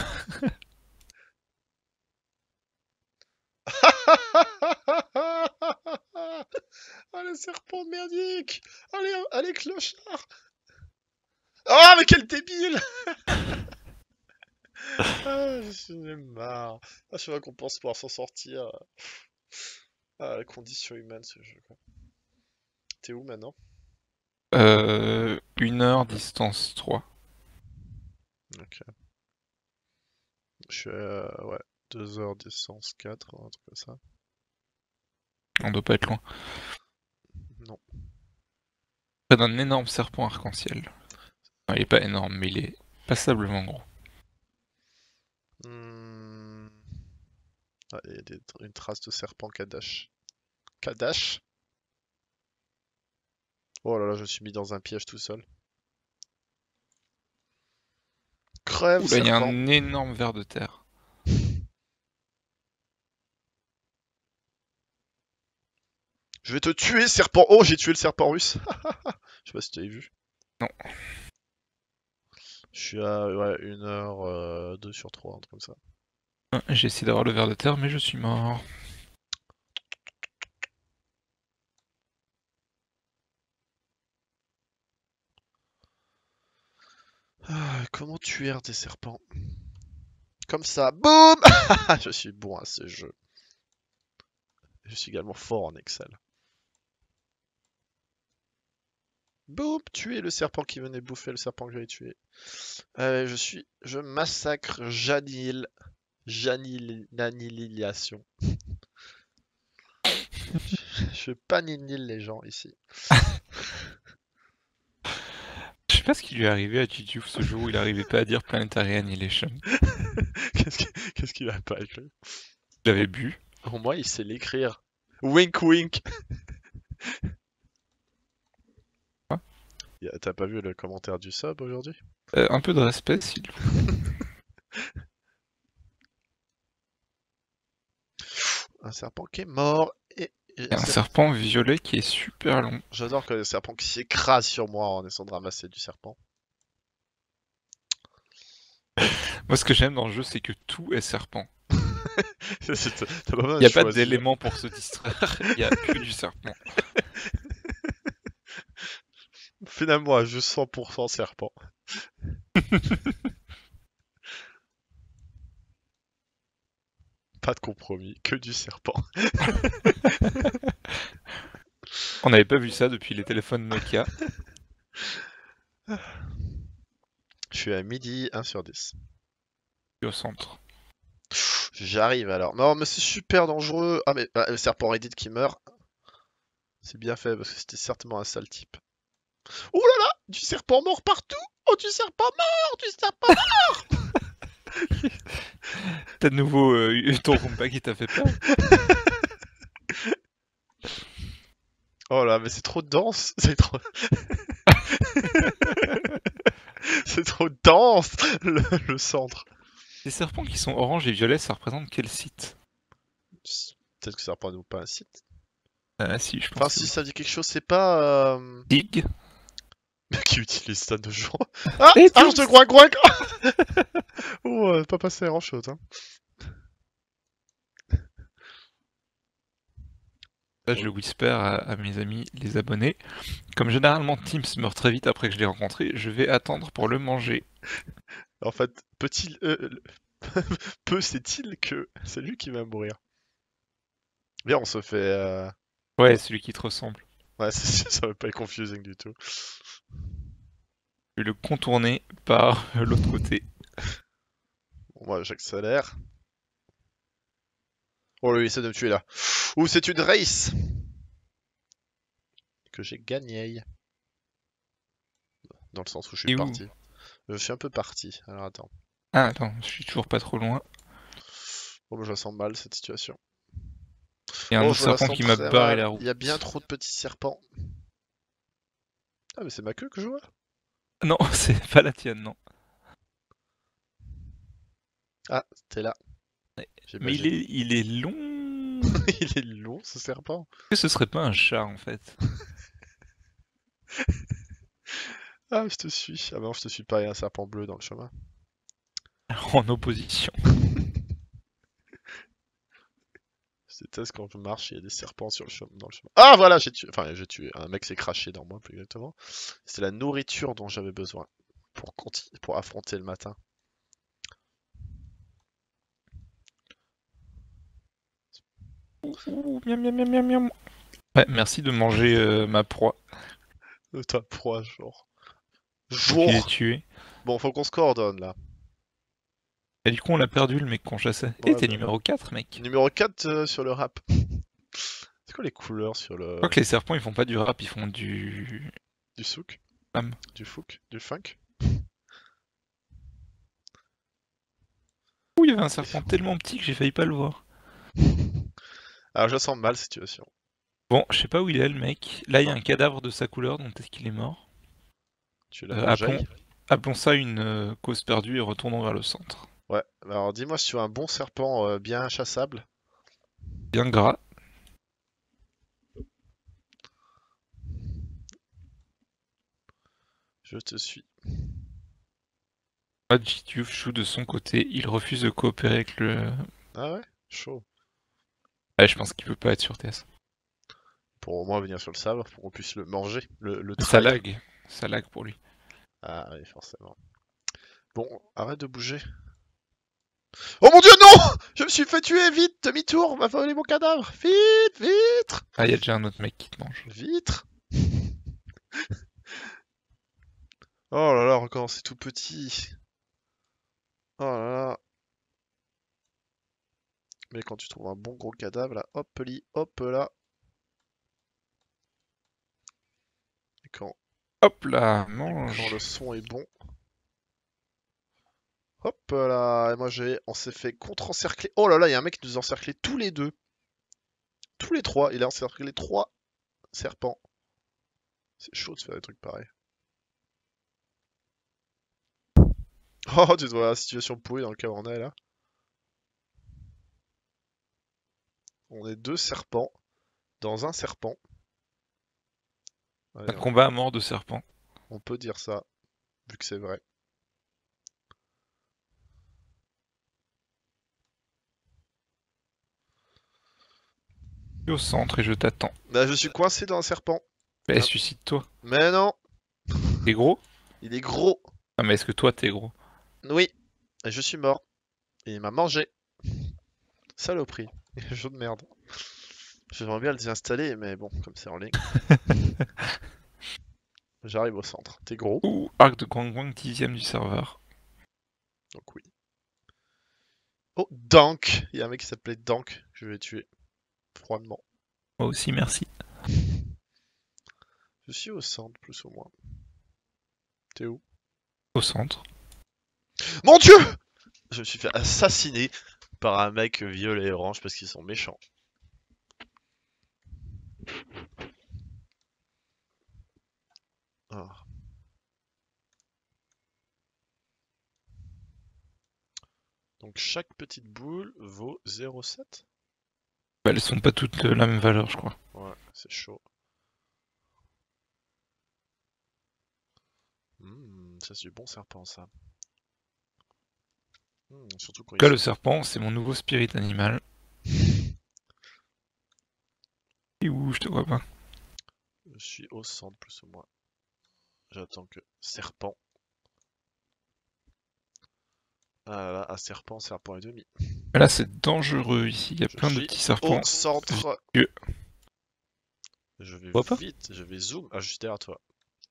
Ah, le serpent merdique! Allez, allez, clochard! Oh, mais quel débile! Ah, je suis marre. Ah, je vois qu'on pense pouvoir s'en sortir. Ah, la condition humaine, ce jeu, quoi. T'es où maintenant? Euh, une heure, distance trois. Ok. Je suis à, ouais, deux heures distance quatre, un truc comme ça. On doit pas être loin. Non. Près d'un énorme serpent arc-en-ciel. Non, il est pas énorme, mais il est passablement gros. Hmm. Ah, il y a des- une trace de serpent Kadash. Kadash? Oh là là, je me suis mis dans un piège tout seul. Crève, Oula, il y a serpent. un énorme ver de terre. Je vais te tuer, serpent. Oh, j'ai tué le serpent russe. Je sais pas si tu avais vu. Non. Je suis à ouais, une heure, euh, deux sur trois, un truc comme ça. Ah, j'ai essayé d'avoir le ver de terre, mais je suis mort. Ah, comment tuer des serpents? Comme ça, boum! Je suis bon à ce jeu. Je suis également fort en Excel. Boum! Tuer le serpent qui venait bouffer le serpent que j'avais tué. Euh, je suis... Je massacre Janil. Janil... Nanililiation. Je paninile les gens ici. Je sais pas ce qui lui est arrivé à Titiouf ce jour où il arrivait pas à dire Planetary Annihilation. Qu'est-ce qui... Qu'est-ce qui va pas avec lui? Il avait bu. Au moins, il sait l'écrire. Wink wink! Quoi? Y a- T'as pas vu le commentaire du sub aujourd'hui? Euh, un peu de respect, s'il vous plaît. Un serpent qui est mort et... et Il y a un ser- serpent violet qui est super long. J'adore que le serpent qui s'écrase sur moi en essayant de ramasser du serpent. Moi, ce que j'aime dans le jeu, c'est que tout est serpent. C'est- T'as pas besoin Il de n'y a pas choisir. d'éléments pour se distraire, il y a que du serpent. Finalement, à juste cent pour cent serpent. Pas de compromis, que du serpent. On n'avait pas vu ça depuis les téléphones Nokia. Je suis à midi, un sur dix. Je suis au centre. J'arrive alors. Non, mais c'est super dangereux. Ah, mais bah, le serpent Reddit qui meurt. C'est bien fait parce que c'était certainement un sale type. Oh là là, du serpent mort partout. Oh, du serpent mort, du serpent mort. T'as de nouveau euh, ton combat qui t'a fait peur. Oh là, mais c'est trop dense. C'est trop. C'est trop dense le, le centre. Les serpents qui sont orange et violets, ça représente quel site? Peut-être que ça représente pas un site. Ah si, je pense Enfin, que si oui. ça dit quelque chose, c'est pas. Euh... Dig. Qui utilise ça de jour. Ah, Et arche de groin groin. Oh, euh, pas passé grand chose. Hein. Là, je whisper à, à mes amis, les abonnés. Comme généralement Teams meurt très vite après que je l'ai rencontré, je vais attendre pour le manger. En fait, peut-il. Euh, peu sait-il que c'est lui qui va mourir. Bien, on se fait. Euh... Ouais, celui qui te ressemble. Ouais, ça va pas être confusing du tout. Je vais le contourner par l'autre côté. Bon, moi, j'accélère. Oh, lui, il essaie de me tuer là. Ouh, c'est une race que j'ai gagné. Dans le sens où je suis Et où? parti. Je suis un peu parti. Alors attends. Ah attends, je suis toujours pas trop loin. Oh, bah, je la sens mal cette situation. Il y a un Oh, autre je la serpent sens qui m'a très barré mal. la route. Il y a bien trop de petits serpents. Ah, mais c'est ma queue que je vois. Non, c'est pas la tienne, non. Ah, t'es là. Mais il J'imagine. est, il est long. Il est long ce serpent. Est-ce que ce serait pas un chat en fait? Ah, je te suis. Ah, bah non, je te suis pas. Il y a un serpent bleu dans le chemin. En opposition. Je déteste quand je marche, il y a des serpents sur le chemin, dans le chemin. Ah, voilà, j'ai tué. Enfin, j'ai tué. Un mec s'est craché dans moi, plus exactement. C'est la nourriture dont j'avais besoin pour, conti- pour affronter le matin. Ouh, miam, miam, miam, miam, miam. Ouais, merci de manger euh, ma proie. De ta proie, genre. Faut qu'il ait Jour. tué. Bon, faut qu'on se coordonne là. Et du coup, on l'a perdu le mec qu'on chassait. Eh, Ouais, t'es bah, numéro quatre, mec. numéro quatre euh, sur le rap. C'est quoi les couleurs sur Je le. crois que les serpents ils font pas du rap, ils font du. Du souk? Flam. Du fouk? Du funk? Ouh, il y avait un serpent tellement petit que j'ai failli pas le voir. Alors, je sens mal, cette situation. Bon, je sais pas où il est le mec. Là, il y a un cadavre de sa couleur, donc est-ce qu'il est mort? Tu l'as Euh, mangé? appelons... appelons ça une euh, cause perdue et retournons vers le centre. Ouais, alors dis-moi si tu as un bon serpent euh, bien chassable. Bien gras. Je te suis. Adjituf de son côté, il refuse de coopérer avec le. Ah ouais? Chaud. Ah, je pense qu'il peut pas être sur T S. Pour au moins venir sur le sable, pour qu'on puisse le manger, le, le Ça trahir. lag. Ça lag pour lui. Ah oui, forcément. Bon, arrête de bouger. Oh mon dieu, non! Je me suis fait tuer, vite, demi-tour, on m'a volé mon cadavre. Vite, vite! Ah, il y a déjà un autre mec qui te mange. Vite! Oh là là, encore, c'est tout petit. Oh là là. Mais quand tu trouves un bon gros cadavre, là, hop, li, hop là. Et quand, Hop là, quand mange. le son est bon. Hop là, et moi j'ai, on s'est fait contre-encercler. Oh là là, il y a un mec qui nous a encerclé tous les deux. Tous les trois, il a encerclé trois serpents. C'est chaud de faire des trucs pareils. Oh, tu te vois la situation pourrie dans laquelle on est là. On est deux serpents dans un serpent. Un Allez, on, combat à mort de serpent. on peut dire ça, vu que c'est vrai. Je suis au centre et je t'attends. Bah, je suis coincé dans un serpent. Bah, Ah. suicide-toi. Mais non, T'es gros? il est gros. Ah, mais est-ce que toi t'es gros? Oui, et je suis mort. Et il m'a mangé. Saloperie. Jeu de merde. J'aimerais bien le désinstaller, mais bon, comme c'est en ligne. J'arrive au centre. T'es gros? Ouh, arc de Guang Guang, dixième du serveur. Donc oui. Oh, Dank! Il y a un mec qui s'appelait Dank, je vais tuer. Froidement. Moi aussi, merci. Je suis au centre, plus ou moins. T'es où? Au centre. Mon Dieu! Je me suis fait assassiner par un mec violet et orange parce qu'ils sont méchants. Ah. Donc chaque petite boule vaut zéro virgule sept? Bah, elles sont pas toutes de la même valeur, je crois. Ouais, c'est chaud. Mmh, ça c'est du bon serpent ça. Mmh, surtout quand En tout cas, ils le sont... serpent, c'est mon nouveau spirit animal. Et où, je te vois pas. Je suis au centre plus ou moins. J'attends que serpent. Ah là là, un serpent, serpent et demi. Mais là, c'est dangereux ici. Il y a Je plein de suis petits serpents. au centre. Vieux. Je vais Vois pas? vite, je vais zoom. Ah, juste derrière toi.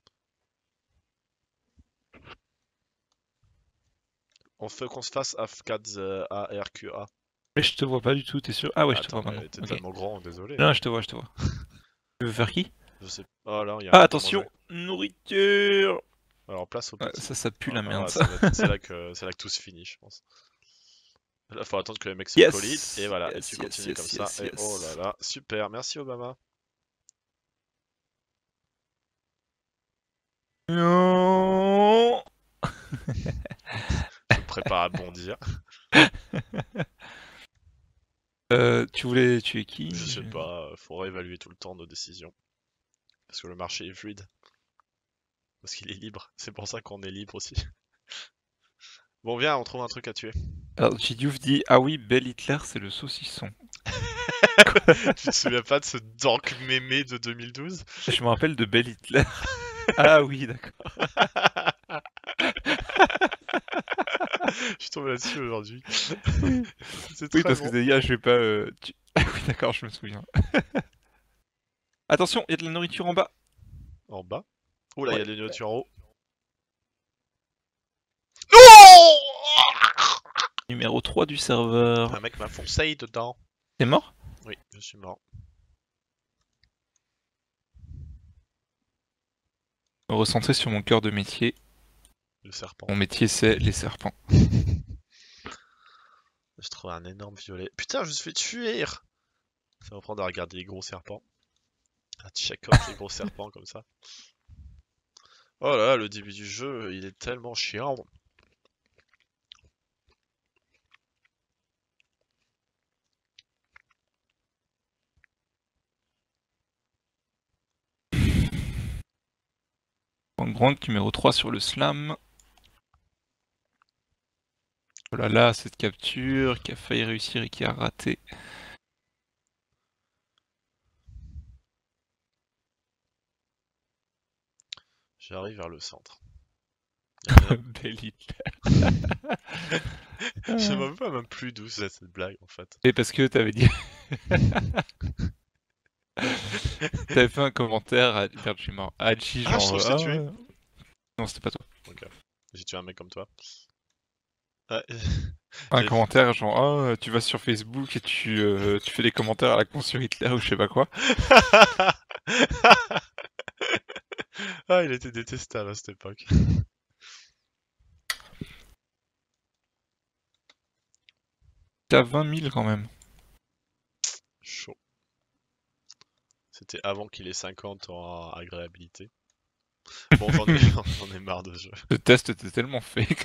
On fait qu'on se fasse A F quatre euh, A R Q A. Mais je te vois pas du tout, t'es sûr? Ah ouais, je te Attends, vois maintenant. mais t'es Ok. tellement grand, désolé. Non, je te vois, je te vois. Tu veux faire qui? Je sais. Oh là, il y a un Ah, truc à attention! manger. Nourriture! Alors place au Ouais, petit. ça, ça pue Ah, la ah, merde, ouais, ça. ça va être- c'est là que c'est là que tout se finit, je pense. Là, faut attendre que les mecs se collident Yes! et voilà, et Yes, tu yes, continues yes, comme yes, ça. Et oh là yes. là, super, merci Obama. Non. Je me prépare à bondir. Euh, tu voulais tuer qui? Je sais Je- pas, euh, faut réévaluer tout le temps nos décisions. Parce que le marché est fluide. Parce qu'il est libre. C'est pour ça qu'on est libre aussi. Bon, viens, on trouve un truc à tuer. Alors, Gidiouf dit ah oui, Bel Hitler, c'est le saucisson. Tu te souviens pas de ce Dank mémé de deux mille douze? Je me rappelle de Bel Hitler. Ah oui, d'accord. Je suis tombé là-dessus aujourd'hui. C'est Oui, très parce que bon. t'as dit, ah, je vais pas. euh, tu- Ah oui, d'accord, je me souviens. Attention, il y a de la nourriture en bas. En bas. Oh là, il y Ouais. a des nourritures en haut. Numéro trois du serveur. Un mec m'a foncé dedans. T'es mort? Oui, je suis mort. Me recentrer sur mon cœur de métier. Le serpent. Mon métier, c'est les serpents. Je trouve un énorme violet. Putain, je me suis fait tuer. Ça va prendre à regarder les gros serpents. À check out les gros serpents comme ça. Oh là là, le début du jeu, il est tellement chiant. Grand Grand numéro trois sur le slam. Oh là là, cette capture qui a failli réussir et qui a raté. J'arrive vers le centre. Bel Hitler. Je sais même pas même plus d'où c'est cette blague en fait. Et parce que t'avais dit. T'avais fait un commentaire à Merde, je suis mort. À Hachi, Ah, je genre. trouve que je ah, t'ai tué. ouais. Non, c'était pas toi. Ok. J'ai tué un mec comme toi. Ouais. Un J'avais fait- commentaire genre ah, tu vas sur Facebook et tu, euh, tu fais des commentaires à la con sur Hitler ou je sais pas quoi. Ah, il était détestable à cette époque. T'as vingt mille quand même. Chaud. C'était avant qu'il ait cinquante en agréabilité. Bon, j'en ai, j'en ai marre de ce jeu. Le test était tellement fake.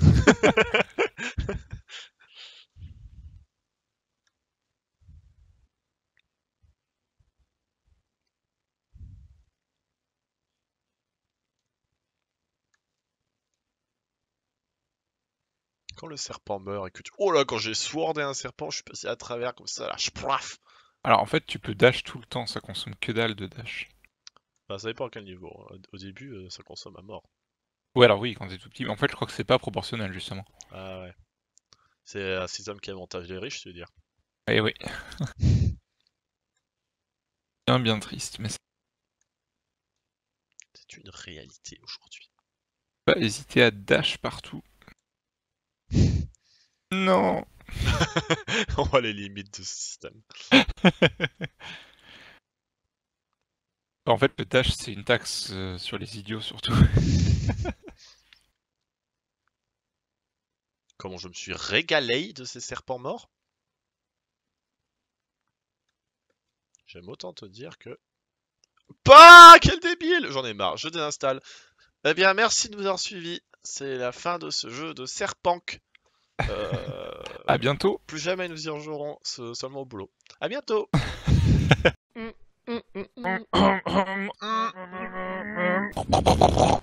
Quand le serpent meurt et que tu... Oh là, quand j'ai swordé un serpent, je suis passé à travers comme ça, là, plaf. Alors en fait, tu peux dash tout le temps, ça consomme que dalle de dash. Bah, ça dépend à quel niveau. Au début, euh, ça consomme à mort. Ouais, alors oui, quand t'es tout petit, mais en fait, je crois que c'est pas proportionnel justement. Ah ouais. C'est un système qui avantage les riches, tu veux dire. Eh oui. Bien, bien triste, mais c'est une réalité aujourd'hui. Pas hésiter à dash partout. Non. On voit les limites de ce système. En fait, le dash, c'est une taxe euh, sur les idiots, surtout. Comment je me suis régalé de ces serpents morts. J'aime autant te dire que... Bah, quel débile! J'en ai marre, je désinstalle. Eh bien, merci de nous avoir suivis. C'est la fin de ce jeu de Serpank. Euh... À bientôt. Plus jamais nous y rejouerons, ce- seulement au boulot. À bientôt! Mm, mm, mm, mm.